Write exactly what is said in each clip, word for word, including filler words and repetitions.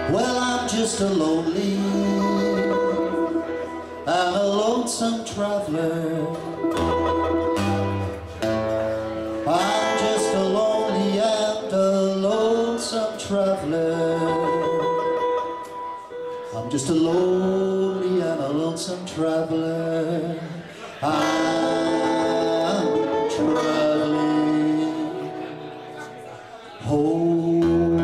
Well, I'm just a lonely and a lonesome traveler. I'm just a lonely and a lonesome traveler. I'm just a lonely and a lonesome traveler. I'm traveling home.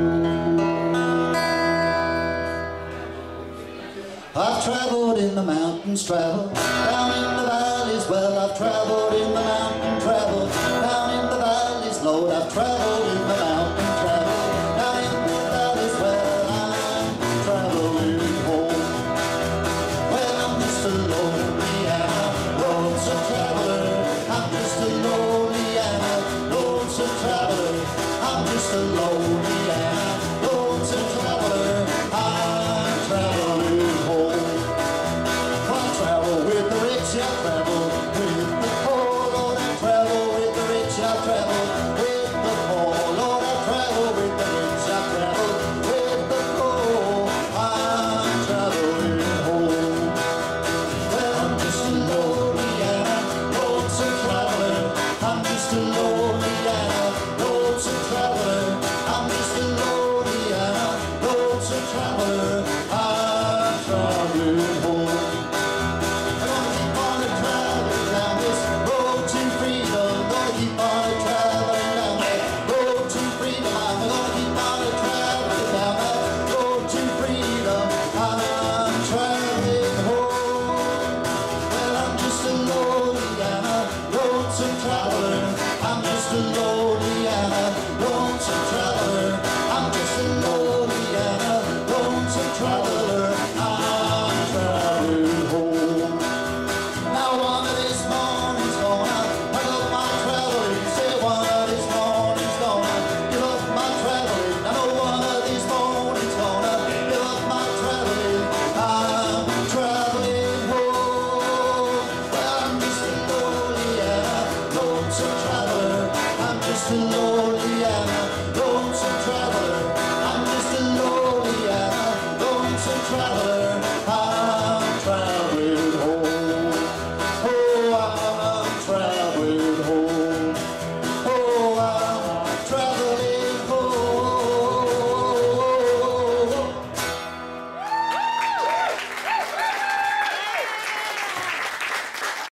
I've traveled in the mountains, traveled down in the valleys. Well, I've traveled in the mountain, traveled down in the valleys. Lord, I've traveled in the mountain, traveled down in the valleys. Well, I'm traveling home. Well, I'm just a lonely and a lonesome traveler. I'm just a lonely and a lonesome traveler. I'm just a lonely and a lonesome traveler. I'm traveling home. I travel with the rich, I travel with the poor. Lord, I travel with the rich, I travel with the poor. Lord, I travel with the rich, I travel with the poor. I'm traveling home. Well, I'm just a lonely and a lonesome traveler. I'm just a lonely and a lonesome traveler. I'm just a lonely and a lonesome traveler. I'm traveling home. I'm gonna keep on a traveling down this road to freedom. Gonna keep on a traveling down that road to freedom. I'm gonna keep on a traveling down that road to freedom. I'm traveling home. Well, I'm just a lonely and a lonesome traveler. I'm just a lonely and a lonesome traveler. I'm just a lonely and a lonesome traveler. I'm traveling home. Now one of these mornings gonna pack up my traveling. Say one of these mornings gonna give up my traveling. I know one of these mornings gonna give up my traveling. I'm traveling home. Well, I'm just a lonely and a lonesome traveler. I'm just a lonely